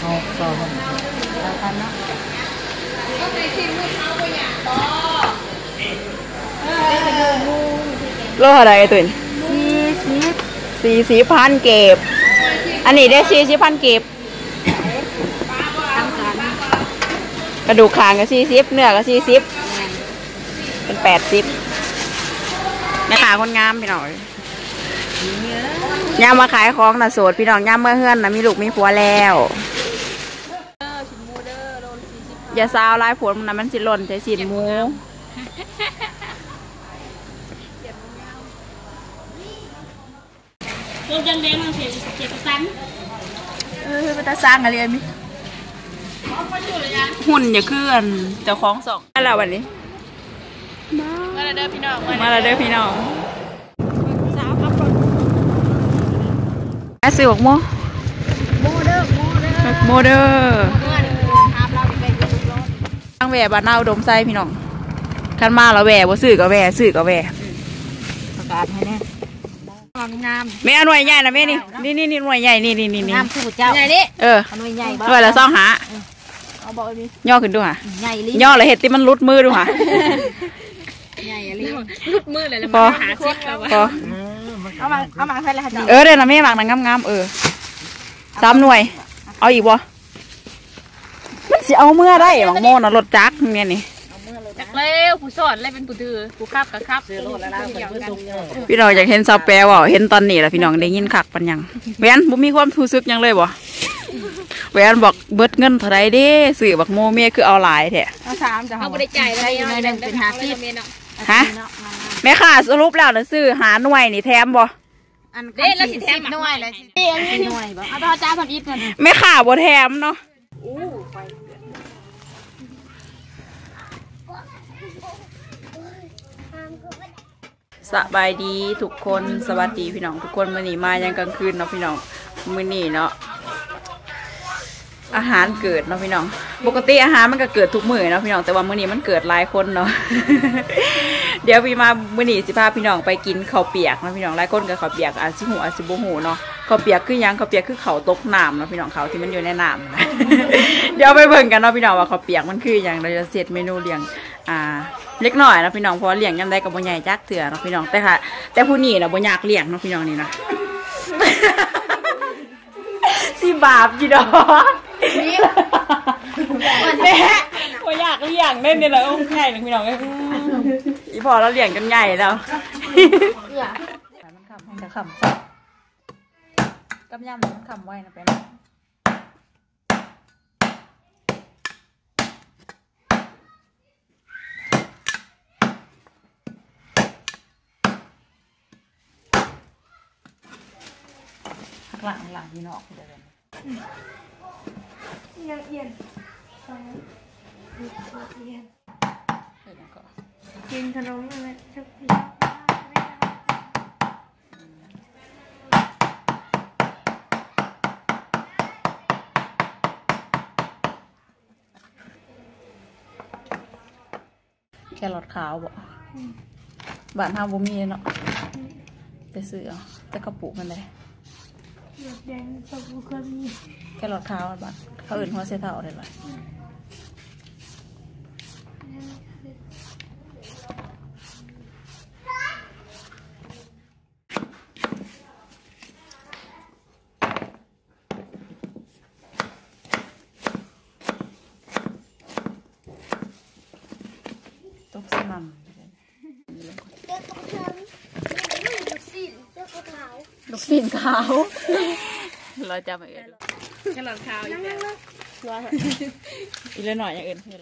เอาต่อมาแล้วกันนะโลอะไรตุ่น40,000 เก็บอันนี้ได้40,000 เก็บกระดูกคางก็40เนื้อก็40เป็น80แม่ค้าคนงามพี่น้องย่ามาขายของน่ะโสดพี่น้องย่าเมื่อเฮือนน่ะมีลูกมีผัวแล้วอย่าซาวลายผลนะมันสิหล่นใจสินหมูตัวจังเลี้ยงมันเสียสันเป็นตาสร้างอะไรนี่หุ่นอย่าเคลื่อนเจ้าของ2มาแล้ววันนี้มาแล้วเด้อพี่น้องมาแล้วเด้อพี่น้องสาวครับแม่ซื้อบอกโมเดอร์ตั้งแหวบ้านเอาดมไส้พี่น้องขันมาแล้วแหวบ่ซื้อก็แหวซื้อก็แหวประกาศให้แน่งามแม่หน่วยใหญ่นะแม่นี่หน่วยใหญ่นี่งามผู้เจ้าใหญ่นี่หน่วยใหญ่หน่วยละซ่องหาเอาบอกดิย่อขึ้นดูค่ะใหญ่ย่อเลยเห็ดที่มันรุดมือดูค่ะใหญ่อะไรลุดมือเลยแล้วมาหาซิกแล้ววะเอามาใครเลยค่ะเดี๋ยวนะแม่หมักงาม3 หน่วยเอาอีกบ่มันสิเอาเมื่อได้หมักโม่นะรถจักรเนี่ยนี่จักเลี้ยวผู้สอนเลยเป็นผู้ถือผู้ขับกับขับซื้อรถแล้วพี่น้องอยากเห็นซาวแปวเห็นตอนนี้แหละพี่น้องได้ยินคักปันยังแหวนบุมีความรู้สึกยังเลยบ่แหวนบอกเบิดเงินเท่าไรเด้สื่อบักโมเมียคือเอาหลายแท้เอา3จะเอาบริจาคอะไรเป็น50 ฮะแม่ค่ะสรุปแล้วนะซื้อหาหน่วยนี่แถมบ่อันแล้วสิแถมหน่วยเลยหน่วยบ่เอาจ้าทำอีกกันแม่ค่ะบ่แถมเนาะสบายดีทุกคนสวัสดีพี่น้องทุกคนมื้อนี้มายังกลางคืนเนาะพี่น้องมื้อนี้เนาะอาหารเกิดเนาะพี่น้องปกติอาหารมันก็เกิดทุกมื้อเนาะพี่น้องแต่ว่ามื้อนี้มันเกิดหลายคนเนาะ เดี๋ยวพี่มามื้อนี้สิพาพี่น้องไปกินข้าวเปียกเนาะพี่น้องหลายคนก็ข้าวเปียกอาจสิหูอาจสิบ่หูเนาะข้าวเปียกคือหยังข้าวเปียกคือข้าวตกน้ำเนาะพี่น้องข้าวที่มันอยู่ในน้ำ เดี๋ยวไปเบิ่งกันเนาะพี่น้องว่าข้าวเปียกมันคือหยังเราจะเสร็จเมนูเลี้ยงเล็กน้อยนะพี่น้องเพราะเลี้ยงยังได้กับบ่ใหญ่จักเถื่อเนาะพี่น้องแต่ผู้นี้นะบ่อยากเลี้ยงเนาะพี่น้องนี่นะ สิบาปจีดอกแม่บ่อยากเลี้ยงเล่นเนี่ยเลยโอ้ใหญ่หนึ่งพี่น้องอีพอเราเลี้ยงกันใหญ่แล้วมันขำให้จะขำสับกำยำมันขำไว้นะเป็นหลังพี่น้องเดี๋ยวยังเอียนกินขนมอะไรชอบกินแครอทขาวบ่บ้านเฮาบ่มีเนาะไปซื้อเอาแต่กระปุกมันเลยแดงชอบก็มีแครอทขาวบ้านเขาอื่นหัวเสเท่าได้เลยตกสนั่นลูกศิษย์ขาวเราจะมาเอ็นแค่หลอดขาวอีกแล้วอีกแล้วหน่อยอย่างอื่นเพื่อน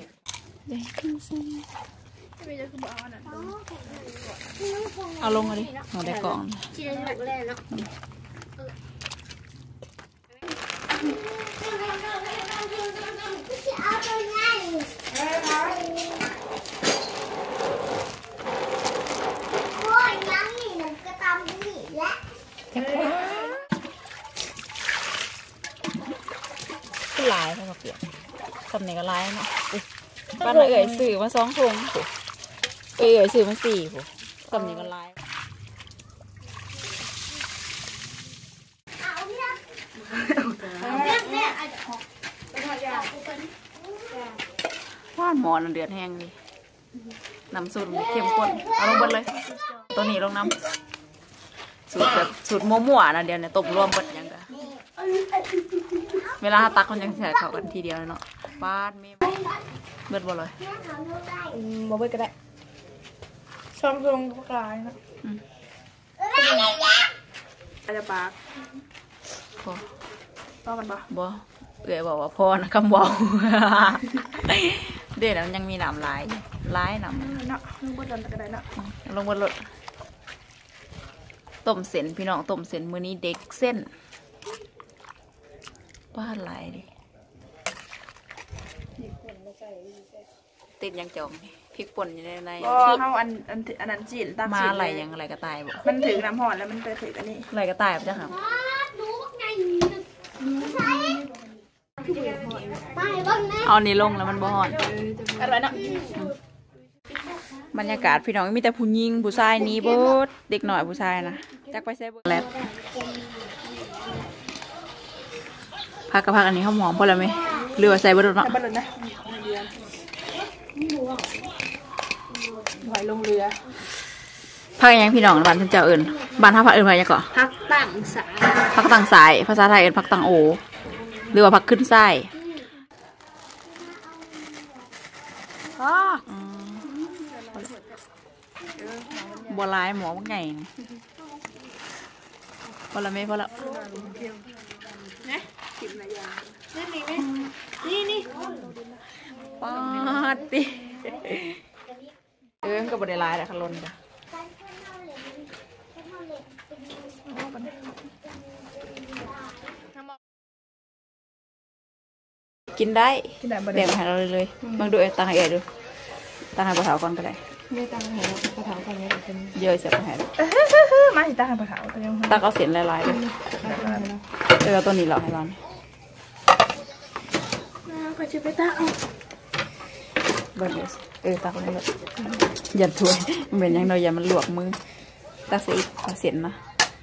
เอาลงมาดิเอาได้กล่องที่ได้ลูกแรกเนาะลายเขาเปลี่ยนคำไหนก็ลายเนาะป้าเอ๋ยสื่อมา2 ถุงเอ๋ยสื่อมา4ผมคำนี้ก็ลายหมอเดือดแห้งนี่น้ำสูตรเข้มข้นเอาลงบนเลยตัวนี้ลงน้ำสูตรแบบสูตรมั่วๆนะเดี๋ยวเนี่ยต้มรวมเบิดยังกันเวลาตักมันยังใส่เข้ากันทีเดียวเนาะบ้านไม่เบิดบ่เลยบ่เบิดก็ได้ช่องตรงกลางนะอาจจะปากพอต้องกันปะบ่เอ๋ยบอกว่าพอนะคำบอกเดี๋ยวมันยังมีน้ำลายน้ำเนาะลงบนกันก็ได้เนาะลงบนรถต้มเส้นพี่น้องต้มเส้นมื้อนี้เด็กเส้นบ้านหลายดิติดยังจองพริกป่นอยู่ในก็เข้าอันนั้นจีนตักมาจีนอะไรยังอะไรก็ตายบ่มันถึงน้ำหอดแล้วมันไปถึงอันนี้อะไรก็ตายบ่จ้ะครับ เอานี่ลงแล้วมันบ่ฮ้อนอะไรเนาะบรรยากาศพี่น้องมีแต่ผู้หญิงผู้ชายหนี้เบิดเด็กหน่อยผู้ชายนะจักไปใส่เบิดแล้วพักกับพักอันนี้ข้าวหอมพอแล้วไหมหรือว่าใส่เบิดเนาะจะไปเลยนะหอยลงเรือพักยังพี่น้องบ้านท่านเจ้าเอิญบ้านท่าพักเอิญพักยังก่อพักตั้งสายพักตังสายภาษาไทยเอิญพักตังโอหรือว่าพักขึ้นไส้บัวลายหมอว่าไงนะพอละไม่พอละนี่ปาดติก็บัวลายแต่ขลุ่นจ้ะกินได้แบ่งให้เราเลยบางดูตังให้ดูตังให้ปลาเผาก่อนก็ได้ไม่ตั้งหัวกระถางตรงนี้เป็นเยอะเสียบให้มาตั้งกระถางแต่ยังตักเอาเส้นลายๆเลยตัวนี้เราให้ร้อนก็จะไปตั้งเบิร์ดตักเลยอย่าถ้วยมันเป็นยังไงอย่ามันลวกมือตักเสียอีกเอาเส้นมา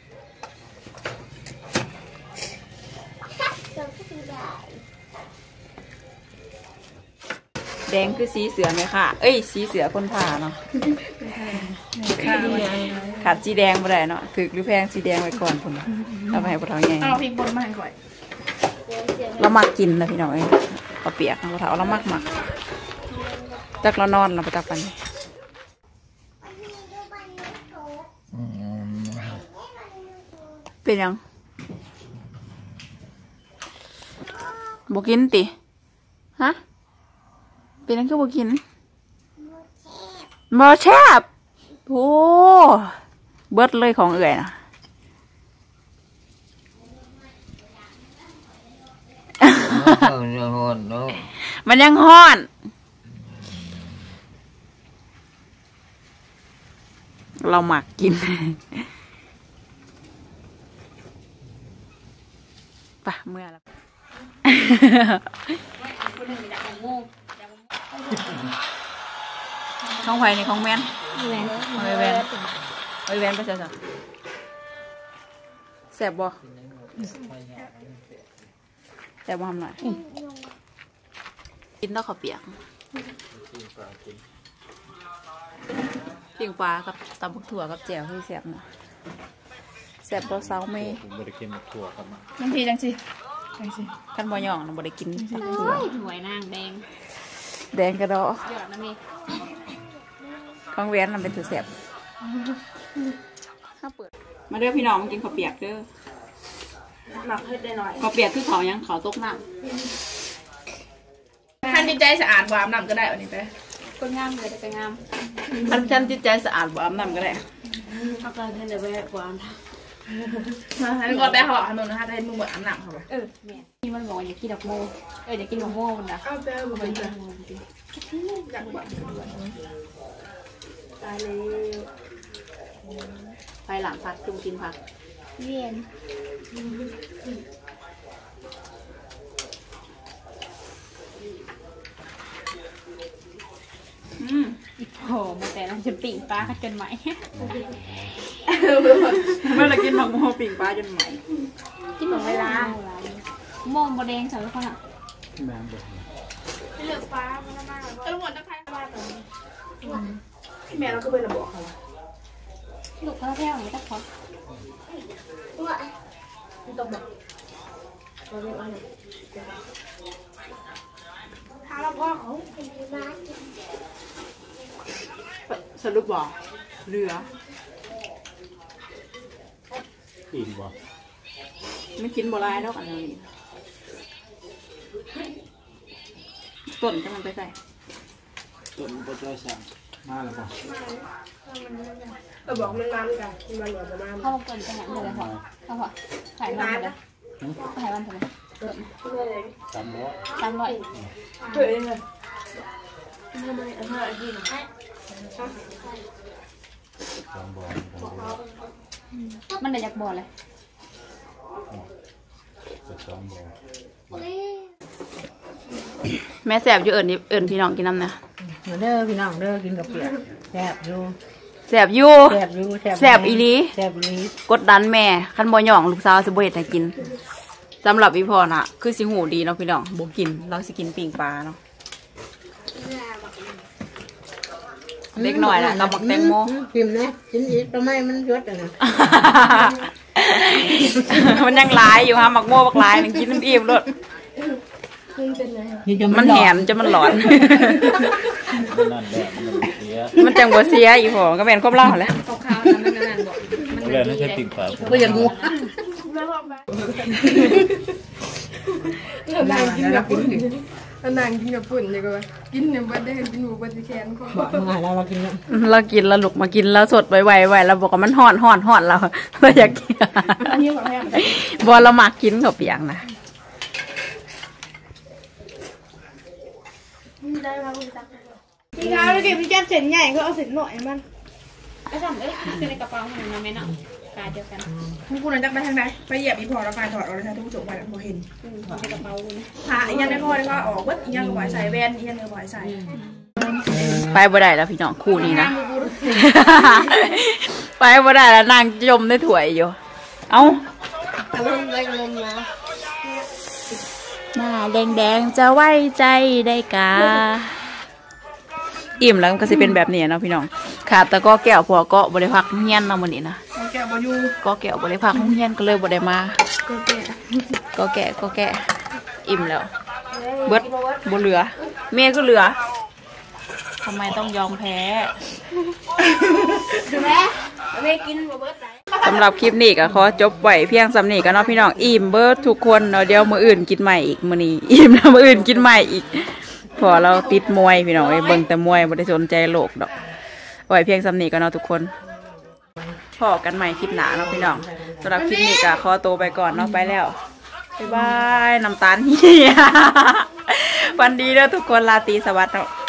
แดงคือสีเสือไหมค่ะเอ้ยสีเสือคนผ่าเนาะขาดสีแดงไปได้เนาะถือหรือแพงสีแดงไว้ก่อนผมเอาไปให้ปลาเทาไงเอาพริกบนมาให้ก่อนเรามักกินนะพี่น้องเองเอาเปียกปลาเทาเรามักจักเรานอนเราไปจักกันเป็นยังบกินติฮะเป็นยังคือบ่กินบ่แซ่บโอ้เบิดเลยของเอื่อยนะมันยังฮ้อนเราหมักกินปะเมื่อแล้วข้องไผ่ในข้องแมนแวนแวนไปจ้ะแสบบ่แสบบ่ทำหน่อยกินแล้วข้าวเปียกปิ้งปลากับตำบักถั่วกับแจ่วให้แสบเนาะแสบบ่เซาไม่ผมไม่ได้กินถั่วครับจังสิกันบ่ย่องนะบ่ได้กินถั่วหวยนางแดงแดงกระดอยอดนะเมย์ข้องแวนมันเป็นตัวแสบมาเด้อพี่น้องมากินข้าวเปียกเด้อหมักให้ได้หน่อยข้าวเปียกคือเขายังเขาตกน้ท่านจิตใจสะอาดกว่าน้ำก็ได้วันนี้ไปก็งามเลยแต่งามำฉันจิตใจสะอาดบ่อาบน้ำก็ได้พักกันเดี๋ยวไปกวางให้มึงก็ได้เขาบอกให้มึงนะให้มึงหมดอาบน้ำเขาไปแม่ที่มันบอกอยากกินดอกโมอยากกินดอกโมมันนะเอาไปเอาไปเลยอยากบอกตายเลยไปหลังพักจุ่มกินผักเวียนโอ้มาแต่เราจะปิ่งปลากันไหมเมื่อไรกินหมักโมปิ่งปลาจนไหมกินหมดเวลาโมโมแดงใส่ไว้ก่อนอ่ะแม่งบอกเลือกฟ้ามันมากตำรวจตะไคร้บ้านพี่แม่เราก็ไประบอกเขาลูกเขาแท้ของตะขอต้องบอกทางเราพ่อเขาสรุปบอกเรือกินบ่ไม่กินบัวลายแล้วกันเลยต้นจะมันไปใส่ต้นบ่จ้อยสั่งมาแล้วบ่บอกมันน้ำกันมันหวานจะมาเข้าเกินขนาดเลยพอเข้าพอขายมันเลยขายมันเท่าไหร่300 เฮ้ยเลยทำไมเธอกินมันได้จากบ่อเลยแม่แสบอยู่เอิญพี่น้องกินน้ำนะเด้อพี่น้องเด้อกินกับเปียกแซ่บอยู่แสบอยู่แสบอีลีแซ่บอีลีกดดันแม่คันบ่ย่องลูกสาวสิบ่เฮ็ดให้กินสำหรับอีพอน่ะคือสิหูดีเนาะพี่น้องบ่กินเราสิกินปิ้งปลาเนาะเล็กหน่อยนะกับบักแตงโมกินนะกินอีกทำไมมันยศอ่ะนะมันยังหลายอยู่ฮะบักโมบักหลายนึงกินน้ำอิ่มด้วยมันแหนจะมันหลอนมันจังบ่เสียอีพอก็แม่นความเล่าแหละขาวๆนั้นนั่นบ่มันเลยไม่ใช่ปิ้งปลาก็ยังงูนางกินกับปุ่นนางกินกับปุ่นอย่างก็กินเนี่ยบัดได้กินหมูบัดที่แขนเขาบอกมาแล้วเรากินเรากินแล้วลุกมากินแล้วสดไวๆเราบอกว่ามันห่อนเราอยากกินบัวเรามักกินข้าวเปียกนะพี่เขาแล้วเก็บพี่แจ๊บเส้นใหญ่ก็เอาเส้นหน่อยมันไอ้สั่งเอ้ยคือในกระเป๋าของน้ำแม่เนาะกาเดียวกันคุณนั่นจะไปทางไหนไปเหยียบอีพอแล้วไปถอดออกเลยค่ะทุกผู้ชมไปแล้วพอเห็นในกระเป๋าคุณพาอีกอย่างได้พอได้ก็ออกวัดอีกอย่างก็ไหวใส่แว่นอีกอย่างก็ไหวใส่ไปบ่ได้แล้วพี่น้องคู่นี้นะไปบ่ได้แล้วนางจมในถ้วยอยู่เอ้าหน้าแดงๆจะไว้ใจได้กาอิ่มแล้วก็จะเป็นแบบนี้เนาะพี่น้องขาดแต่ก็แก้วพอก็บริพักเฮียนเนาะมื้อนี้นะแก้วบ่อยู่ก็แก้วบริพักเฮียนก็เลยบ่ได้มาก็แกะอิ่มแล้วเบิดบ่เหลือเมียก็เหลือทำไมต้องยอมแพ้แม่ไม่กินบ่เบิดไหนสำหรับคลิปนี้ก็ขอจบไว้เพียงสำนี้กันเนาะพี่น้องอิ่มเบิดทุกคนเนาะเดี๋ยวมื้ออื่นกินใหม่อีกมื้อนี้อิ่มแล้วมื้ออื่นกินใหม่อีกพอเราติดมวยพี่น้องเบิ่งแต่มวยไม่ได้สนใจโลกดอกไว้เพียงสำนีกันเนาะทุกคนพอกันใหม่คลิปหนาเนาะพี่น้องสำหรับคลิปนี้ก็ขอตัวไปก่อนเนาะไปแล้วบ๊ายบายน้ำตาลเฮียวันดีเด้อทุกคนราตรีสวัสดิ์เนาะ